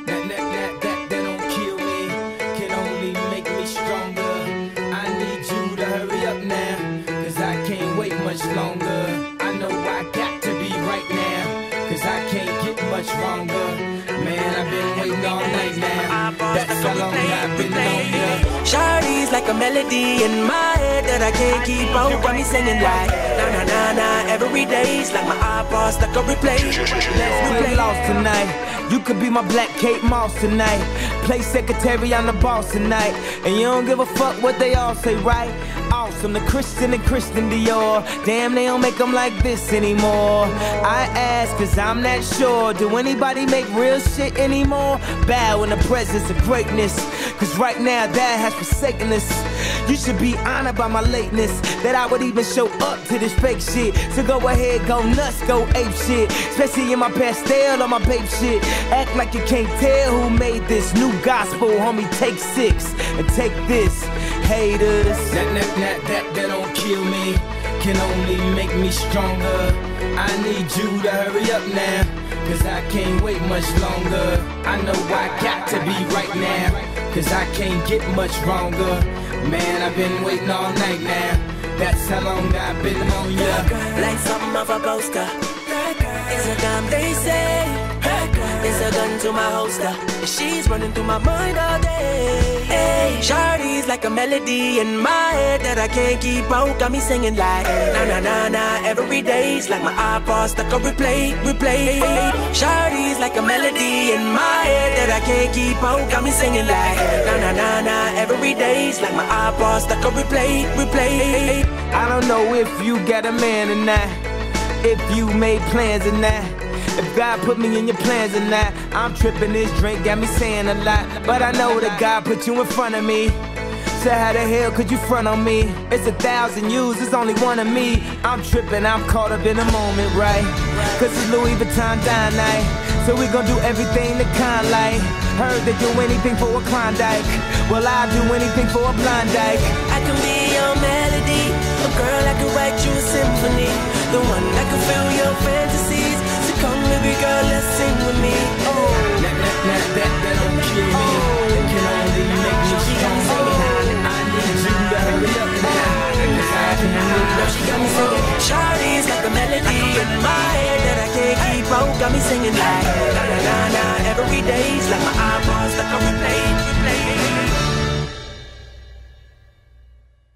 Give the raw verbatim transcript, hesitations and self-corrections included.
That, that, that, that, that don't kill me, can only make me stronger. I need you to hurry up now, cause I can't wait much longer. I know I got to be right now, cause I can't get much longer. Man, I've been waiting all night now, that's how long I've been on ya. Shawty's like a melody in my head that I can't keep out. Got me singing like na na na na every day's like my iPod stuck on replay. Let's get lost tonight. You could be my black Kate Moss tonight. Play secretary, I'm the boss tonight. And you don't give a fuck what they all say, right? Awesome, the Christian and Christian Dior. Damn, they don't make them like this anymore. I ask cause I'm not sure. Do anybody make real shit anymore? Bow in the presence of greatness, cause right now that has forsaken us. You should be honored by my lateness, that I would even show up to this fake shit. So go ahead, go nuts, go ape shit. Especially in my pastel or my babe shit. Act like you can't tell who made this new gospel, homie. Take six and take this, haters. That, that, that, that, that don't kill me, can only make me stronger. I need you to hurry up now, cause I can't wait much longer. I know I got to be right now, cause I can't get much longer. Man, I've been waiting all night now, that's how long I've been on ya. Like something off a poster, it's a gun they say. It's a gun to my holster, and she's running through my mind all day. Hey, Shawty's like a melody in my head that I can't keep out. Got me singing like na na na na every day's like my iPod stuck on replay, replay. Shawty's like a melody in my head that I can't keep out. Got me singing like na na na na every day's like my iPod stuck on replay, replay. I don't know if you got a man or not, if you made plans or not, if God put me in your plans or not. I'm tripping, this drink got me saying a lot, but I know that God put you in front of me. So how the hell could you front on me? It's a thousand yous, it's only one of me. I'm tripping, I'm caught up in the moment, right? Cause it's Louis Vuitton dine night, so we gon' do everything the kind like. Heard they do anything for a Klondike, well I'll do anything for a blind dyke. I can be your melody, a girl I can write you a symphony, the one that can fill your fantasies. So come baby girl, let's sing with me. Oh, that, that, that, that, that don't kill me, it can only make me stronger. I need you to hurry up now, cause I can't now she got me singing. Shawty's like a melody in my head that I can't keep out. Got me singing like na na na na every day's like my iPod stuck on replay.